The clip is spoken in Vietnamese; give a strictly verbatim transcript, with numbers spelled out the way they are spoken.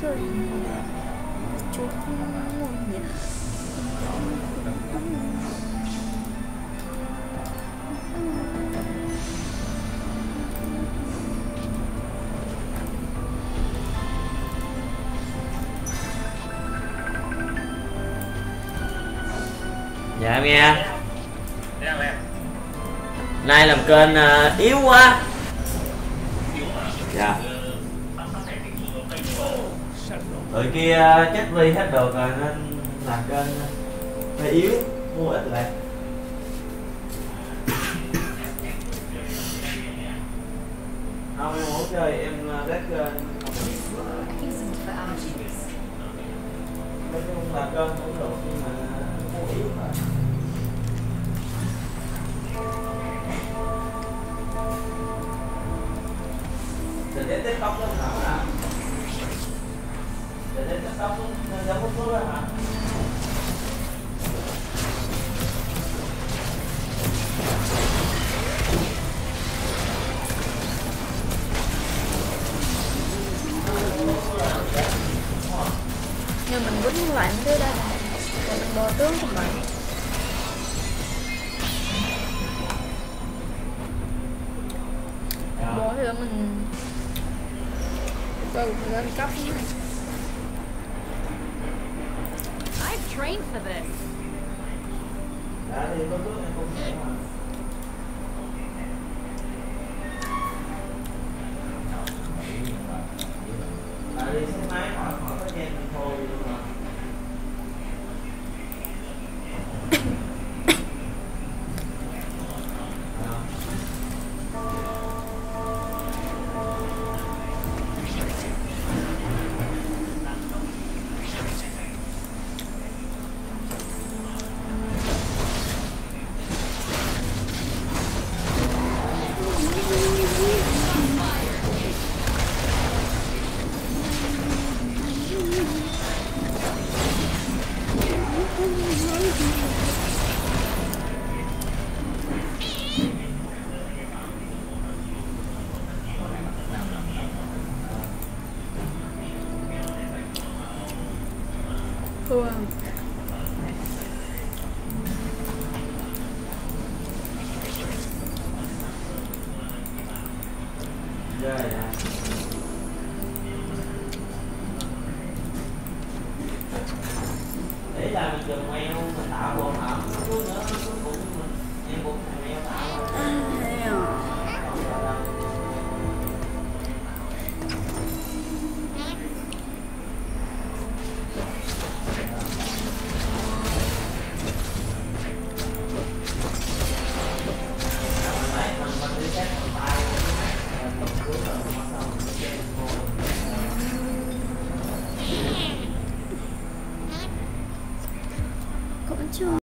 trời chút nhỉ. Dạ em nghe. Nay làm kênh uh, yếu quá. Dạ. Tụi kia chết vi hết được rồi nên làm kênh hơi yếu, mua ít lại. Không em muốn chơi em rất nói chung là kênh cũng được nhưng mà mua yếu thôi. Để đến TikTok đó hả? Hả? Để đến TikTok đó, nên giống một số đó hả? Nhưng mình quýnh loạn tới đây rồi mình bò tướng của bạn. Bò thì mình từ lên cấp này. I've trained for this. Đã thì có bước này không thể mà. Đã đi xe máy hỏi hỏi có chen mình thôi luôn mà. Thua. Dạ dạ. Để là mình dùng mail mình tạo bộ hả? Cuối nữa cuối cùng mình em cũng thành mail tạo Cũng chưa